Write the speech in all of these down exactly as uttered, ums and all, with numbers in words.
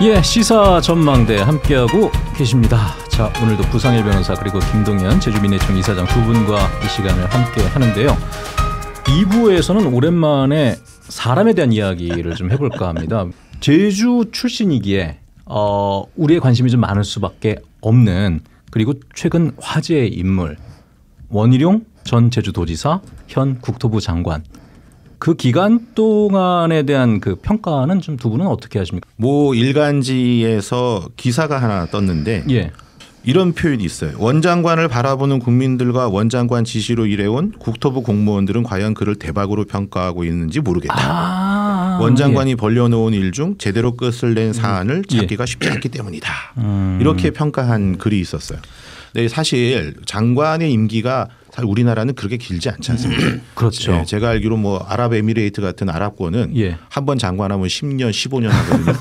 예, 시사 전망대 함께하고 계십니다. 자, 오늘도 부상일 변호사 그리고 김동연 제주민해청 이사장 두 분과 이 시간을 함께 하는데요. 이 부에서는 오랜만에 사람에 대한 이야기를 좀 해볼까 합니다. 제주 출신이기에 어, 우리의 관심이 좀 많을 수밖에 없는, 그리고 최근 화제의 인물 원희룡 전 제주도지사, 현 국토부 장관. 그 기간 동안에 대한 그 평가는 좀 두 분은 어떻게 하십니까? 모 일간지에서 기사가 하나 떴는데 예. 이런 표현이 있어요. 원 장관을 바라보는 국민들과 원 장관 지시로 일해온 국토부 공무원들은 과연 그를 대박으로 평가하고 있는지 모르겠다. 아, 원 장관이 예. 벌려놓은 일 중 제대로 끝을 낸 사안을 찾기가 예. 쉽지 않기 때문이다. 음. 이렇게 평가한 글이 있었어요. 네, 사실 장관의 임기가 사실 우리나라는 그렇게 길지 않지 않습니까? 그렇죠. 네, 제가 알기로 뭐 아랍에미레이트 같은 아랍권은 예. 한 번 장관하면 십 년, 십오 년 하거든요.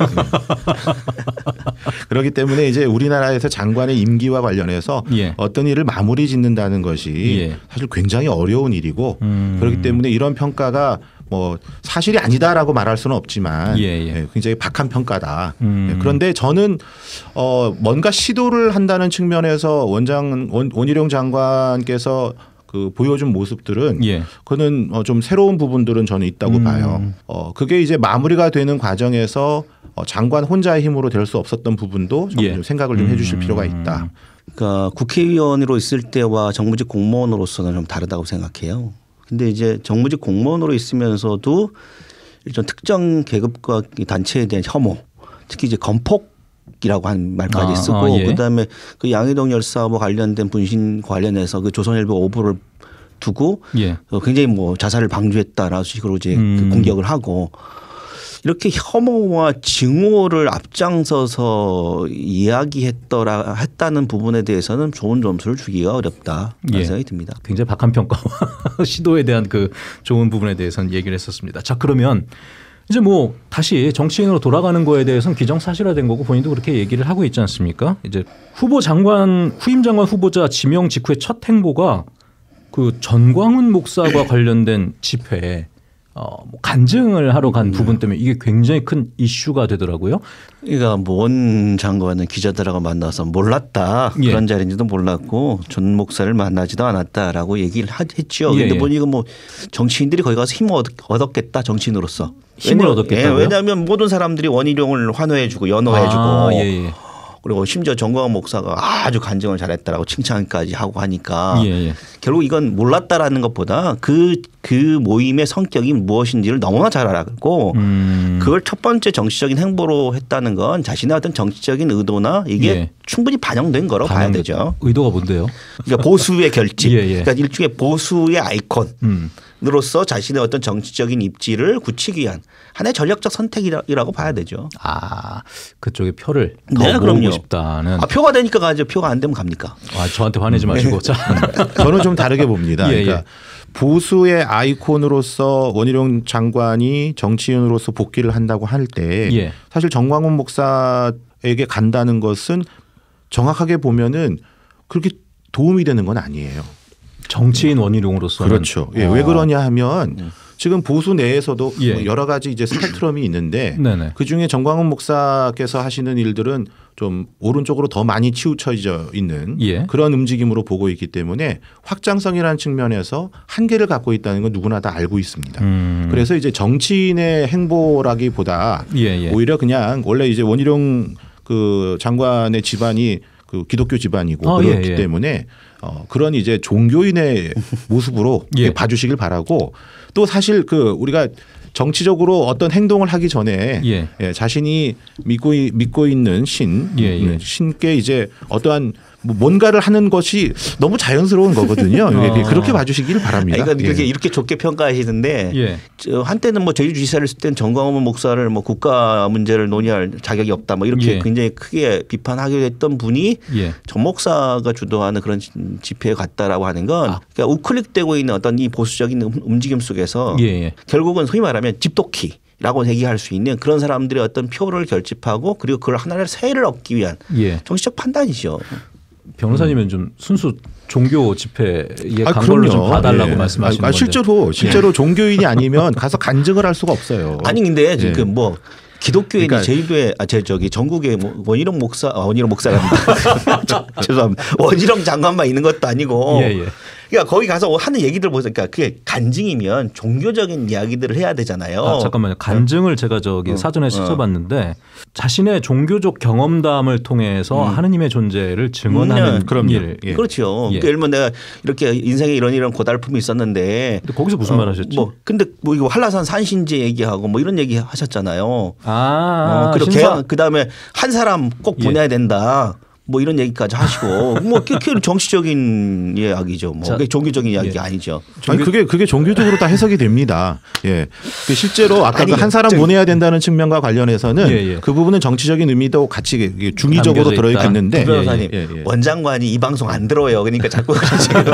그렇기 때문에 이제 우리나라에서 장관의 임기와 관련해서 예. 어떤 일을 마무리 짓는다는 것이 예. 사실 굉장히 어려운 일이고 음. 그렇기 때문에 이런 평가가 뭐 사실이 아니다라고 말할 수는 없지만 예, 예. 굉장히 박한 평가다. 음. 그런데 저는 어 뭔가 시도를 한다는 측면에서 원장 원, 원희룡 장관께서 그 보여준 모습들은 예. 그는 어 좀 새로운 부분들은 저는 있다고 음. 봐요. 어 그게 이제 마무리가 되는 과정에서 어 장관 혼자의 힘으로 될 수 없었던 부분도 좀, 예. 좀 생각을 좀 해주실 음. 필요가 있다. 그러니까 국회의원으로 있을 때와 정무직 공무원으로서는 좀 다르다고 생각해요. 근데 이제 정무직 공무원으로 있으면서도 일단 특정 계급과 단체에 대한 혐오, 특히 이제 건폭이라고 한 말까지 아, 쓰고 아, 예. 그다음에 그 양해동 열사와 관련된 분신 관련해서 그 조선일보 오보를 두고 예. 굉장히 뭐 자살을 방조했다라는 식으로 이제 음. 그 공격을 하고 이렇게 혐오와 증오를 앞장서서 이야기했더라 했다는 부분에 대해서는 좋은 점수를 주기가 어렵다 그런 예. 생각이 듭니다. 굉장히 박한 평가와 시도에 대한 그 좋은 부분에 대해서는 얘기를 했었습니다. 자, 그러면 이제 뭐 다시 정치인으로 돌아가는 거에 대해서는 기정사실화된 거고 본인도 그렇게 얘기를 하고 있지 않습니까? 이제 후보 장관 후임 장관 후보자 지명 직후의 첫 행보가 그 전광훈 목사와 관련된 집회에 어, 뭐 간증을 하러 간 음. 부분 때문에 이게 굉장히 큰 이슈가 되더라고요. 그러니까 뭐 원 장관은 기자들하고 만나서 몰랐다. 예. 그런 자리인지도 몰랐고 전 목사를 만나지도 않았다라고 얘기를 했죠. 그런데 예, 예. 보니까 뭐 정치인들이 거기 가서 힘을 얻었겠다. 정치인으로서. 힘을 얻었겠다고요? 예, 왜냐하면 모든 사람들이 원희룡을 환호해주고 연호해주고 아, 예, 예. 그리고 심지어 정광훈 목사가 아주 간증을 잘했다라고 칭찬까지 하고 하니까 예, 예. 결국 이건 몰랐다라는 것보다 그, 그 모임의 성격이 무엇인지를 너무나 잘 알았고 음. 그걸 첫 번째 정치적인 행보로 했다는 건 자신의 어떤 정치적인 의도나 이게 예. 충분히 반영된 거라고 반영, 봐야 되죠. 의도가 뭔데요? 그러니까 보수의 결집. 예, 예. 그러니까 일종의 보수의 아이콘. 음. 으로서 자신의 어떤 정치적인 입지를 굳히기 위한 하나의 전략적 선택이라고 봐야 되죠. 아, 그쪽에 표를 더 네, 모으고 그럼요. 싶다는. 아, 표가 되니까 가죠. 표가 안 되면 갑니까? 아, 저한테 화내지 마시고. 자. 저는 좀 다르게 봅니다. 예, 그러니까 예. 보수의 아이콘으로서 원희룡 장관이 정치인으로서 복귀를 한다고 할 때 예. 사실 정광훈 목사에게 간다는 것은 정확하게 보면은 그렇게 도움이 되는 건 아니에요. 정치인 원희룡으로서는. 그렇죠. 예, 왜 그러냐 하면 지금 보수 내에서도 예. 뭐 여러 가지 이제 스펙트럼이 있는데 네네. 그중에 정광훈 목사께서 하시는 일들은 좀 오른쪽으로 더 많이 치우쳐져 있는 예. 그런 움직임으로 보고 있기 때문에 확장성이라는 측면에서 한계를 갖고 있다는 건 누구나 다 알고 있습니다. 음. 그래서 이제 정치인의 행보라기보다 예예. 오히려 그냥 원래 이제 원희룡 그 장관의 집안이 그 기독교 집안이고 어, 그렇기 예, 예. 때문에 어, 그런 이제 종교인의 모습으로 예. 봐주시길 바라고 또 사실 그 우리가 정치적으로 어떤 행동을 하기 전에 예. 예, 자신이 믿고 믿고 있는 신 예, 예. 신께 이제 어떠한 뭐 뭔가를 하는 것이 너무 자연스러운 거거든요. 어. 그렇게 봐주시길 바랍니다. 그러니까 이렇게, 예. 이렇게 좋게 평가하시는데 예. 저 한때는 뭐 제주지사를 쓸 때는 정광훈 목사를 뭐 국가 문제를 논의할 자격이 없다 뭐 이렇게 예. 굉장히 크게 비판하게 됐던 분이 예. 전 목사가 주도하는 그런 집회에 갔다라고 하는 건 아. 그러니까 우클릭되고 있는 어떤 이 보수적인 움직임 속에서 예. 결국은 소위 말하면 집도키 라고 얘기할 수 있는 그런 사람들의 어떤 표를 결집하고 그리고 그걸 하나의 세를 얻기 위한 예. 정치적 판단이죠. 변호사님은 좀 순수 종교 집회에 아, 간 걸로 좀 봐달라고 예. 말씀하시는 건데. 아, 실제로 실제로 예. 종교인이 아니면 가서 간증을 할 수가 없어요. 아니 근데 지금 예. 뭐 기독교인이 그러니까 제주도에 아, 제 저기 전국에 원희룡 목사 아, 원희룡 목사랍니다. 죄송합니다. 원희룡 장관만 있는 것도 아니고. 예, 예. 그러니까 거기 가서 하는 얘기들 보니까 그게 간증이면 종교적인 이야기들을 해야 되잖아요. 아, 잠깐만요. 간증을 제가 저기 어. 사전에 찾아봤는데 어. 자신의 종교적 경험담을 통해서 음. 하느님의 존재를 증언하는 그런 일. 예. 그렇죠. 예. 그러니까 예를 들면 내가 이렇게 인생에 이런 이런 고달픔이 있었는데 근데 거기서 무슨 어, 말 하셨지? 뭐 근데 뭐 이거 한라산 산신제 얘기하고 뭐 이런 얘기 하셨잖아요. 아, 어, 그리고 신사... 그다음에 한 사람 꼭 보내야 예. 된다. 뭐 이런 얘기까지 하시고 뭐 그게 정치적인 이야기죠. 뭐 그게 종교적인 이야기 예. 아니죠. 아니 그게 그게 종교적으로 다 해석이 됩니다. 예. 그 실제로 아까 그 한 사람 저... 보내야 된다는 측면과 관련해서는 예, 예. 그 부분은 정치적인 의미도 같이 중의적으로 들어있겠는데. 변호사님 예, 예, 예. 원장관이 이 방송 안 들어요. 그러니까 자꾸 그러시고요.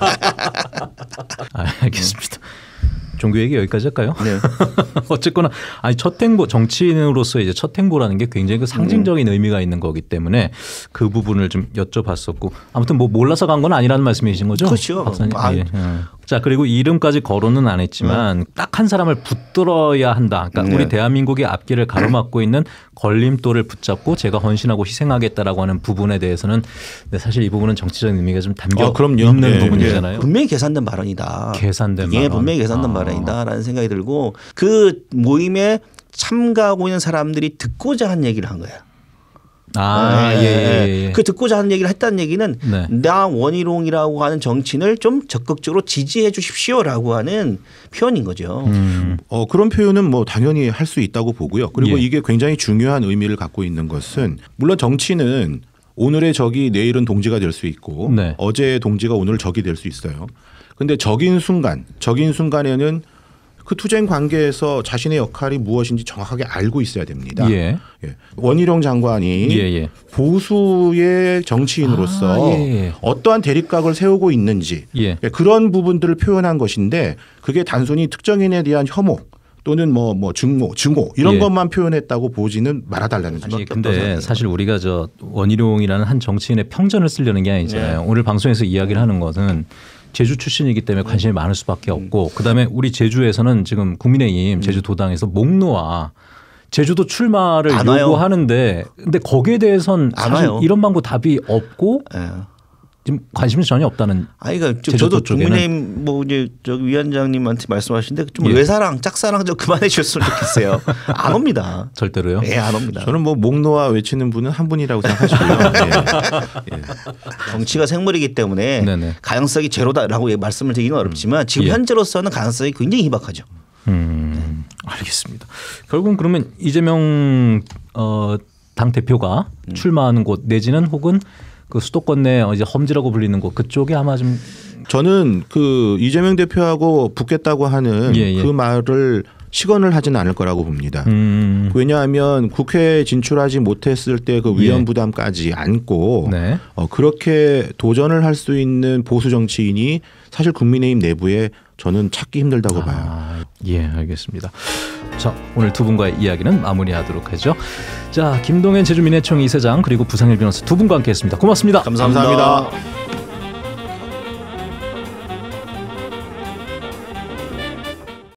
아, 알겠습니다. 종교 얘기 여기까지 할까요? 네. 어쨌거나 아니 첫 행보 정치인으로서 이제 첫 행보라는 게 굉장히 그 상징적인 음. 의미가 있는 거기 때문에 그 부분을 좀 여쭤봤었고 아무튼 뭐 몰라서 간 건 아니라는 말씀이신 거죠? 그렇죠. 박사님. 아. 예. 자 그리고 이름까지 거론은 안 했지만 음. 딱 한 사람을 붙들어야 한다. 그러니까 네. 우리 대한민국의 앞길을 가로막고 있는 걸림돌을 붙잡고 제가 헌신하고 희생하겠다라고 하는 부분에 대해서는 네, 사실 이 부분은 정치적인 의미가 좀 담겨 아, 있는 네. 부분이잖아요. 분명히 계산된 발언이다. 계산된 예, 발언. 분명히 계산된 아. 발언이다라는 생각이 들고 그 모임에 참가하고 있는 사람들이 듣고자 한 얘기를 한 거야. 아, 네. 예, 예, 예. 그 듣고자 하는 얘기를 했다는 얘기는 네. 나 원희룡이라고 하는 정치인을 좀 적극적으로 지지해 주십시오라고 하는 표현인 거죠. 음. 어, 그런 표현은 뭐 당연히 할 수 있다고 보고요. 그리고 예. 이게 굉장히 중요한 의미를 갖고 있는 것은 물론 정치는 오늘의 적이 내일은 동지가 될 수 있고 네. 어제의 동지가 오늘 적이 될 수 있어요. 그런데 적인 순간, 적인 순간에는 그 투쟁 관계에서 자신의 역할이 무엇인지 정확하게 알고 있어야 됩니다. 예. 예. 원희룡 장관이 예, 예. 보수의 정치인으로서 아, 예, 예. 어떠한 대립각을 세우고 있는지 예. 그런 부분들을 표현한 것인데 그게 단순히 특정인에 대한 혐오 또는 뭐, 뭐 증오, 증오 이런 예. 것만 표현했다고 보지는 말아달라는 거죠. 근데 사실 우리가 저 원희룡이라는 한 정치인의 평전을 쓰려는 게 아니잖아요. 예. 오늘 방송에서 이야기를 하는 것은 제주 출신이기 때문에 관심이 많을 수밖에 없고 그다음에 우리 제주에서는 지금 국민의힘 제주도당에서 목 놓아 제주도 출마를 요구하는데 근데 거기에 대해서는 사실 와요. 이런 방법 답이 없고 네. 지금 관심이 전혀 없다는. 아니 그러니까 저도 국민의힘 뭐 이제 저 위원장님한테 말씀하시는데 좀 예. 외사랑 짝사랑 좀 그만해 주셨으면 좋겠어요. 안 옵니다. 절대로요? 예, 안 옵니다. 저는 뭐 목 놓아 외치는 분은 한 분이라고 생각하시고요. 예. 예. 정치가 생물이기 때문에 네네. 가능성이 제로다라고 말씀을 드리기는 음. 어렵지만 지금 예. 현재로서는 가능성이 굉장히 희박하죠. 음, 알겠습니다. 결국은 그러면 이재명 어, 당 대표가 음. 출마하는 곳 내지는 혹은 그 수도권 내 이제 험지라고 불리는 곳 그쪽에 아마 좀 저는 그 이재명 대표하고 붙겠다고 하는 예, 예. 그 말을 시건을 하지는 않을 거라고 봅니다. 음. 왜냐하면 국회에 진출하지 못했을 때 그 위험 부담까지 안고 네. 어, 그렇게 도전을 할 수 있는 보수 정치인이 사실 국민의힘 내부에 저는 찾기 힘들다고 아, 봐요. 예, 알겠습니다. 자, 오늘 두 분과의 이야기는 마무리하도록 하죠. 자, 김동현 제주민해청 이사장 그리고 부상일 변호사 두 분과 함께했습니다. 고맙습니다. 감사합니다. 감사합니다.